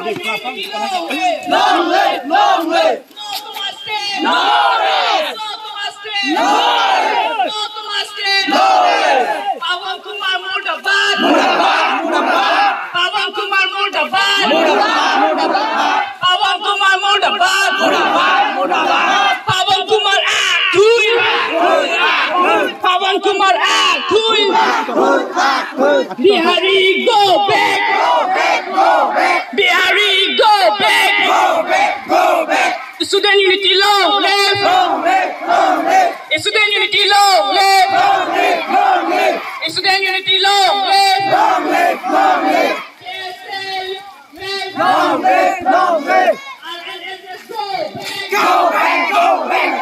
Long live! Long live! No rest! No rest! No rest! Pawan Kumar Murdabad! Murdabad! Murdabad! Pawan Kumar Murdabad! Murdabad! Murdabad! Pawan Kumar Murdabad! Murdabad! Murdabad! Pawan Kumar Akui! Pawan Kumar Akui! Bihari go back! Go back! Go back! Bihari go back! Go back! Go back! Sudan Unity long live! Long live! Long live! Sudan Unity long live! Long live! Long live! Sudan Unity long live! Long live! Long live! Long live! Long live! Go back! Go back!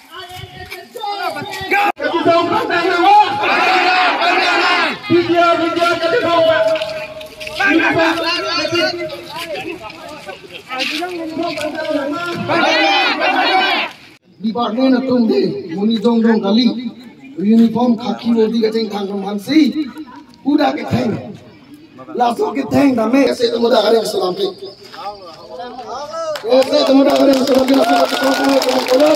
Department of Tumde, Muni Dong Dong Kali, uniform khaki wodi ka cheng thang kam si, pura ke thang, laso ke thang dame, ऐसे तो मुदा करे सलाम पे, ऐसे तो मुदा करे सलाम पे लासो का तो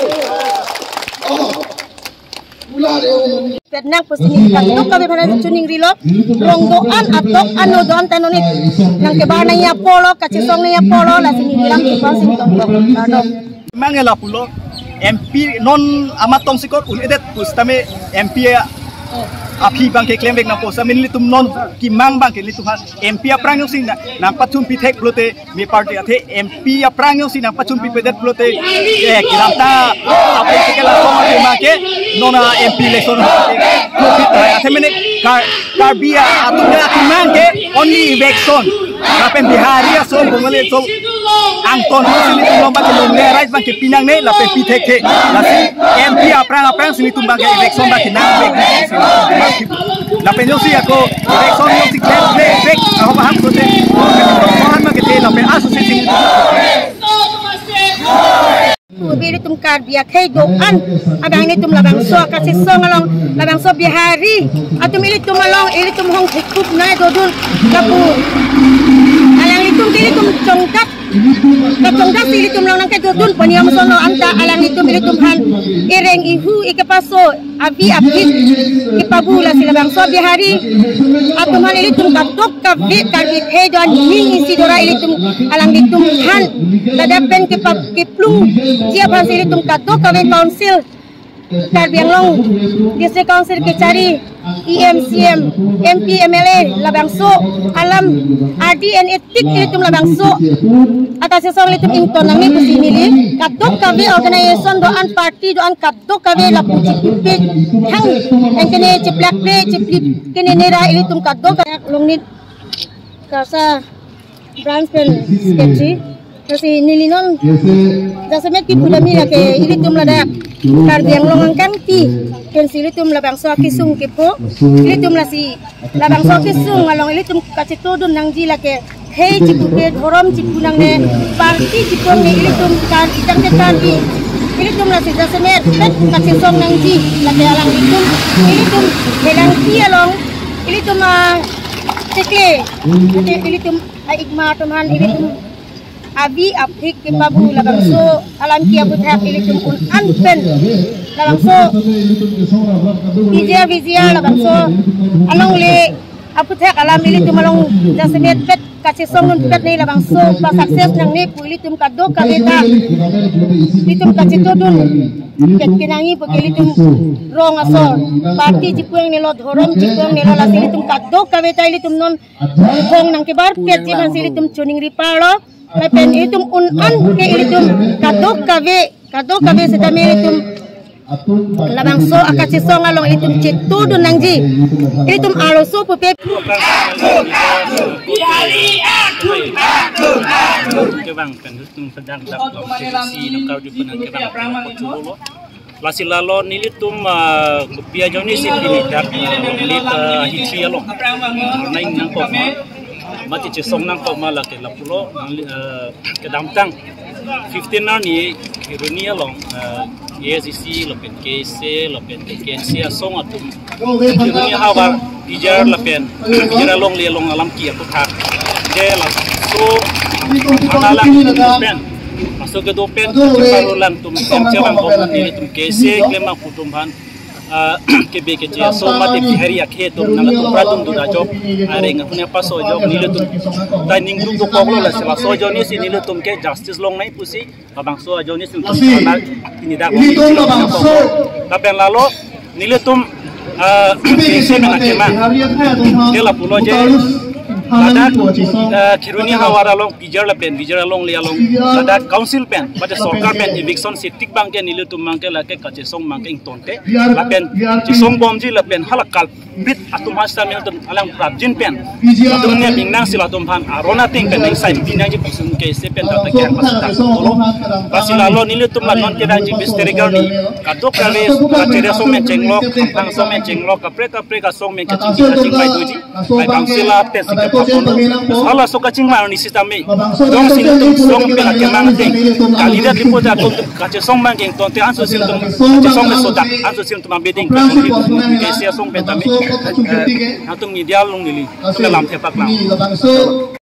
pula deh. Pernah posisi kantuk kami pada tuning rilok, rongdoan atau anodon tanonit, nang kebana ya polo, kacesong ya polo, lah sini bilang kita sini tongkong. Mangela pulo MP non amatong sikot unedet pustame MP api bangke klaim vek na posa min litum non ki mang bangke litum ha MP aprang sing na pachum pithek blote me party athe MP aprang sing na pachum pipedet blote kiranta apai sekela soma ke make nona MP election profit athe mene karbia atunya kimangke only election kapen bihari aso bongale so angton sini lomba ke lomba rais bangke pinang ne la pe pithek the la MP aprang sini tumbang ke election ba kinang la penyosi ako election yo si claim fake ako paham ko te mohan ma kete la pe aso sing Bili tum kar biak hey doan abang ni tum labang so kasih song along labang so bihari atum ili tum along ili tum hong hikup na dodun lapu alang itum ili tum congkap kacongkap ili tum lang nang dodun paniam sono anta alang itum ili tum han ireng ihu ikepaso abi abit ipabula sila bang so bihari atum han ili tum katok kabit kabit hey doan ni isi dora ili tum alang itum han ladapen kiplung siap hasil tum kato kawe council Karbiang Long district council ke cari EMCM MP MLA labangso alam RDN etik ilitum labangso atas sesong ilitum ington nang ni kusinili kato kawe organisation doan party doan kato kawe lapu cipit hang engkene ciplak pre ciplip kene nera ilitum kato longnit kasa branch pen sketchy kasi nilinon dasamet ki pudami la ke ilitum lada Karbiang Long angkan ki pensil ilitum labang so kisung kepo ilitum la si labang so kisung along ilitum kacitodun nang ji la ke hey cipuke dhorom cipunang ne parti cipong ne ilitum kar idang ke karbi ilitum la si dasamet pet kacisong nang ji la ke alang ilitum helang ki along ilitum cikle ilitum igma tuman ilitum abi apik ke babu labangso alam kia buthak ilitum un anpen labangso vizia labangso along le aputhak alam ilitum along dasemet pet kacesong nun pet ni labangso pa sukses nang ni pu ilitum kaddo kabeta ilitum kacitodun ket kinangi pu ilitum rong asor parti cipuang nelo dhorom cipuang nelo la ilitum kaddo kabeta ilitum non hong nang ke bar pet jiman ilitum chuning ripalo Lepen ilitum unan ke ilitum kadok kabe setame ilitum labangso akasisong along ilitum citu dun nangji ilitum aloso pupe kebang penduduk sedang dapat posisi nakau di penangkapan Poculo lasi lalo nilitum kopia joni si pinidak nilit hitrialong naing nangkop mati cisong nangkop malah ke lapulo kedamtang 15 ni ironia long ESC lopen KC lopen KNC song atum ironia hawa dijar lopen dijar long le long alam ki aku thak je la masuk analang dopen masuk ke dopen baru lang tum jalan bom ini tum kese klemang putumhan kebe kece so mate bihari akhe tum nang tum pratum du job are ngapne paso job nile tum dining room to koklo la sela so joni si nile tum ke justice long nai pusi babang so joni sim tum ini dak tapi lalu nile tum kese mena kema dela pulo je ada kiruni hawara long pijar long lia long ada council pen pada sorkar pen eviction septic bank ke nilu tum mangke la ke kache song mangke ing tonte la pen song bomji la pen halakal bit atum hasta mil tum alang prabjin pen atum ne bingnang sila tum han arona ting pen ing sai binang ji pusun ke se pen ta ke pasata tolo pasila lo nilu tum la non ke daji misteri garni kadok kale kachere song men chenglok tang song men chenglok kapre ka song men ke ching bai doji bai council la pen Allah suka cingmar ni sistem ni. Dong sini tu song pela kemang ting. Kali dah lipo dah tu kaca song bang yang tonte anso sini tu kaca song mesodak anso sini tu mambeding. Kesi song petami. Antung media long nili. Dalam tepak lang.